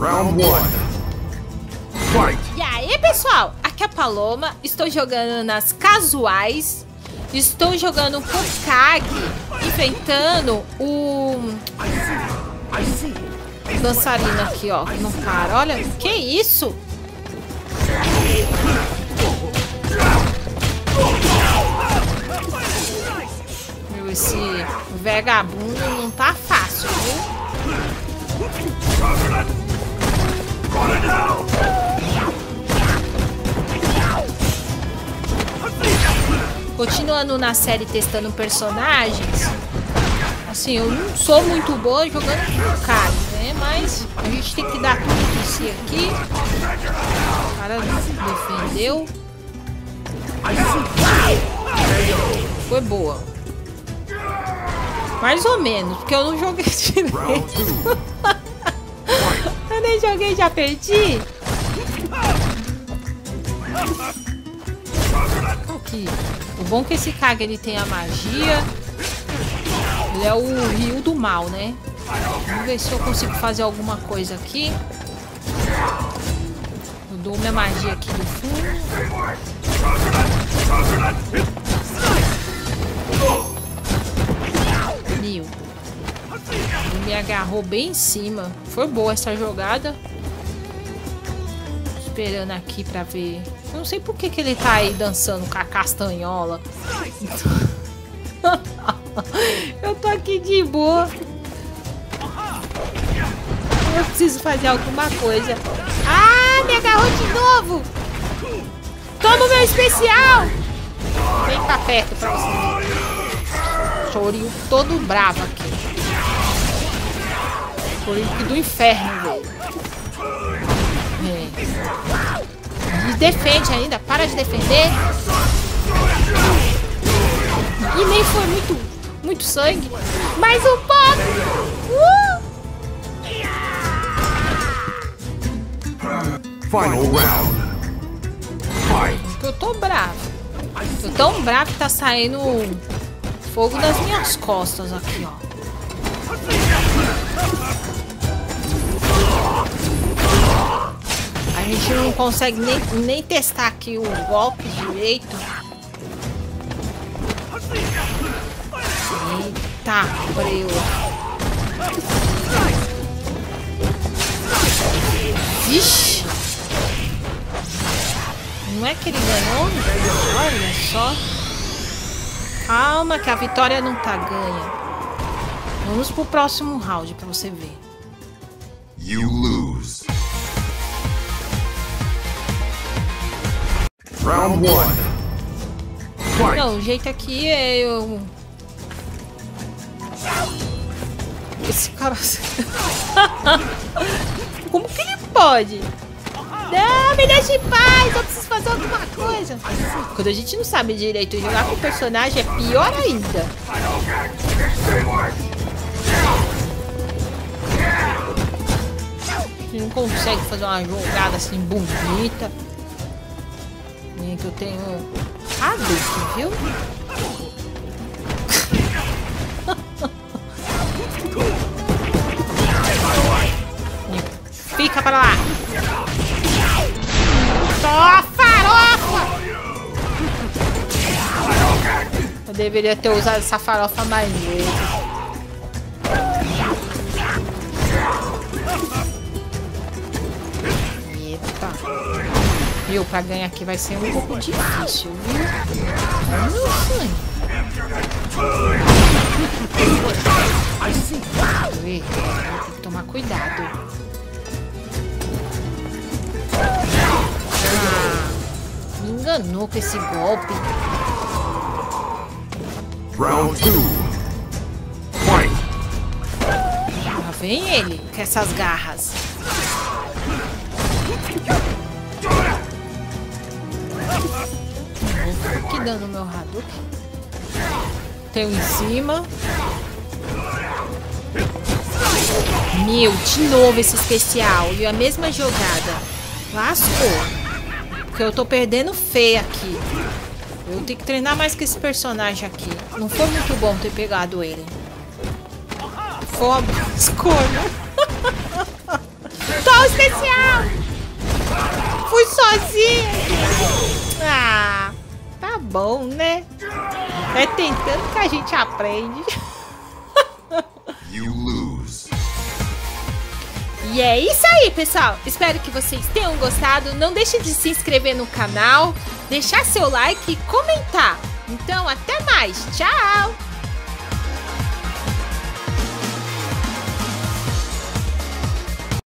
Round 1. Fight! E aí, pessoal? Aqui é a Paloma. Estou jogando nas casuais. Estou jogando com o Kag, enfrentando o dançarino aqui, ó. Não para. Olha, que isso? Meu, esse vagabundo não tá fácil, viu? Continuando na série testando personagens. Assim, eu não sou muito boa jogando com o Kag, né? Mas a gente tem que dar tudo de si aqui. O cara defendeu. Foi boa. Mais ou menos, porque eu não joguei direito. Eu nem joguei, já perdi. Aqui. O bom é que esse Kag ele tem a magia. Ele é o Ryu do mal, né? Vamos ver se eu consigo fazer alguma coisa aqui. Eu dou minha magia aqui do fundo. Nil. Ele me agarrou bem em cima. Foi boa essa jogada. Esperando aqui pra ver. Eu não sei por que ele tá aí dançando com a castanhola. Eu tô aqui de boa. Eu preciso fazer alguma coisa. Ah, me agarrou de novo. Toma o meu especial. Vem pra perto pra você ver. Chorinho todo bravo aqui. Chorinho do inferno, velho. E defende ainda. Para de defender. E nem foi muito sangue. Mais um pouco. Final round. Fight! Eu tô bravo. Tô tão bravo que tá saindo fogo das minhas costas aqui, ó. A gente não consegue nem testar aqui o golpe direito. Eita, breu. Vixe. Não é que ele ganhou? Olha só. Calma que a vitória não tá ganha. Vamos pro próximo round pra você ver. You lose. Round 1. Fight! Não, o jeito aqui é eu... Esse cara... Como que ele pode? Não, me deixa em paz, eu preciso fazer alguma coisa. Quando a gente não sabe direito jogar com o personagem, é pior ainda. A gente não consegue fazer uma jogada assim bonita. Nem que eu tenho adulto, viu? Fica pra lá. Só farofa! Eu deveria ter usado essa farofa mais vezes. Eita. Viu? Pra ganhar aqui vai ser um pouco difícil, viu? Tem que tomar cuidado. Me enganou com esse golpe. Round 2. Fight! Lá vem ele com essas garras. Vou aqui dando meu Hadouken. Tem um em cima. Meu, de novo esse especial. E a mesma jogada. Lascou. Porque eu tô perdendo feio aqui. Eu tenho que treinar mais com esse personagem aqui. Não foi muito bom ter pegado ele. Foi uma escolha. Tá, bom, né? É tentando que a gente aprende. You lose. E é isso aí, pessoal. Espero que vocês tenham gostado. Não deixe de se inscrever no canal, deixar seu like e comentar. Então, até mais. Tchau!